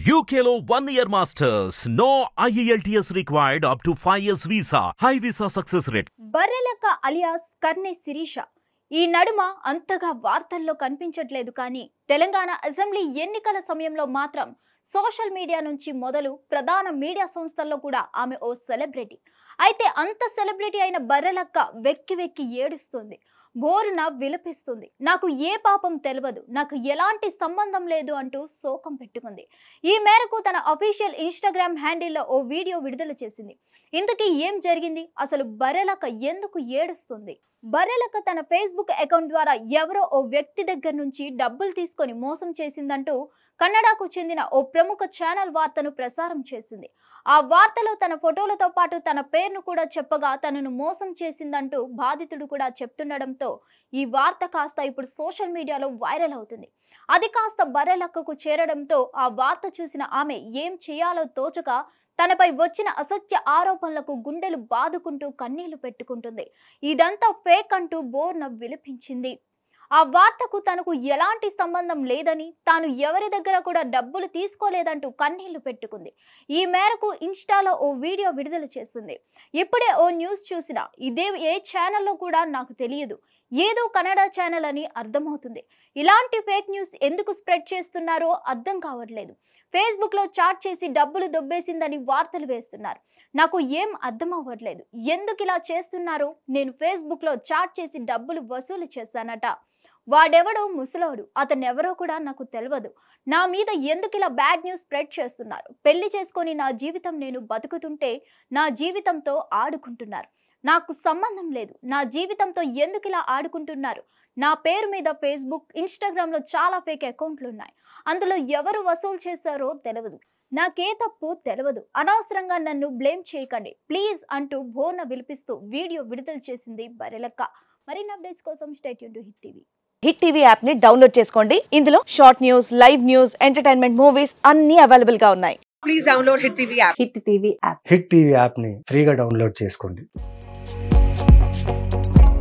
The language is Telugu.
UKLO 1 year masters. No IELTS required up to 5 years visa. High visa success rate. Barrelakka అలియాస్ కర్నె శిరీష ఈ నడుమ అంతగా వార్తల్లో కనిపించట్లేదు. కానీ తెలంగాణ అసెంబ్లీ ఎన్నికల సమయంలో మాత్రం సోషల్ మీడియా నుంచి మొదలు ప్రధాన మీడియా సంస్థల్లో కూడా ఆమె ఓ సెలబ్రిటీ. అయితే అంత సెలబ్రిటీ అయిన బర్రెలక్క వెక్కి వెక్కి ఏడుస్తుంది, బోరున విలపిస్తుంది. నాకు ఏ పాపం తెలియదు, నాకు ఎలాంటి సంబంధం లేదు అంటూ శోకం పెట్టుకుంది. ఈ మేరకు తన అఫీషియల్ ఇన్స్టాగ్రామ్ హ్యాండిల్లో ఓ వీడియో విడుదల చేసింది. ఇంతకీ ఏం జరిగింది, అసలు బర్రెలక్క ఎందుకు ఏడుస్తుంది? బర్రెలక్క తన ఫేస్బుక్ అకౌంట్ ద్వారా ఎవరో ఓ వ్యక్తి దగ్గర నుంచి డబ్బులు తీసుకొని మోసం చేసిందంటూ కన్నడకు చెందిన ఓ ప్రముఖ ఛానల్ వార్తను ప్రసారం చేసింది. ఆ వార్తలో తన ఫోటోలతో పాటు తన పేరును కూడా చెప్పగా తనను మోసం చేసిందంటూ బాధితుడు కూడా చెప్తుండడంతో ఈ వార్త కాస్త ఇప్పుడు సోషల్ మీడియాలో వైరల్ అవుతుంది. అది కాస్త బర్రెలక్కకు చేరడంతో ఆ వార్త చూసిన ఆమె ఏం చేయాలో తోచక తనపై వచ్చిన అసత్య ఆరోపణలకు గుండెలు బాదుకుంటూ కన్నీళ్లు పెట్టుకుంటుంది. ఇదంతా ఫేక్ అంటూ బోర్న విలపించింది. ఆ వార్తకు తనకు ఎలాంటి సంబంధం లేదని, తాను ఎవరి దగ్గర కూడా డబ్బులు తీసుకోలేదంటూ కన్నీళ్లు పెట్టుకుంది. ఈ మేరకు ఇన్స్టాలో ఓ వీడియో విడుదల చేసింది. ఇప్పుడే ఓ న్యూస్ చూసినా ఇదే ఏ ఛానల్లో కూడా నాకు తెలియదు, ఏదో కన్నడ ఛానల్ అని అర్థమవుతుంది. ఇలాంటి ఫేక్ న్యూస్ ఎందుకు స్ప్రెడ్ చేస్తున్నారో అర్థం కావట్లేదు. ఫేస్బుక్లో చాట్ చేసి డబ్బులు దొబ్బేసిందని వార్తలు వేస్తున్నారు. నాకు ఏం అర్థం అవ్వట్లేదు, ఎందుకు ఇలా చేస్తున్నారో. నేను ఫేస్బుక్లో చాట్ చేసి డబ్బులు వసూలు చేశానట. వాడెవడో ముసలోడు, అతనెవరో కూడా నాకు తెలియదు. నా మీద ఎందుకు ఇలా బ్యాడ్ న్యూస్ స్ప్రెడ్ చేస్తున్నారు? పెళ్లి చేసుకొని నా జీవితం నేను బతుకుతుంటే నా జీవితంతో ఆడుకుంటున్నారు. నాకు సంబంధం లేదు, నా జీవితంతో ఎందుకు ఇలా ఆడుకుంటున్నారు? నా పేరు మీద ఫేస్బుక్, ఇన్స్టాగ్రామ్లో చాలా ఫేక్ అకౌంట్లు ఉన్నాయి. అందులో ఎవరు వసూలు చేశారో తెలియదు. నాకే తప్పు తెలియదు. అనవసరంగా నన్ను బ్లేమ్ చేయకండి ప్లీజ్ అంటూ బోర్న విలిపిస్తూ వీడియో విడుదల చేసింది బర్రెలక్క. మరిన్ని అప్డేట్స్ కోసం stay tune to Hit TV. Hit TV app ని డౌన్లోడ్ చేసుకోండి. ఇందులో short news, live news, entertainment movies అన్ని అవైలబుల్ గా ఉన్నాయి. Please download Hit TV app. Hit TV app Hit TV app ని ఫ్రీగా డౌన్లోడ్ చేసుకోండి.